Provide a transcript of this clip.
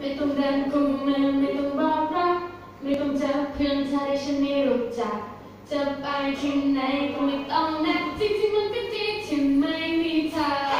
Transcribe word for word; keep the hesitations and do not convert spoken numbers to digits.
ไม่ต้องเดินกุมมือไม่ต้องบอกรักไม่ต้องเจอเพื่อนเธอที่ฉันไม่รู้จักจะไปที่ไหนก็ไม่ต้องนัดจริงๆมันเป็นที่ที่ไม่มีทาง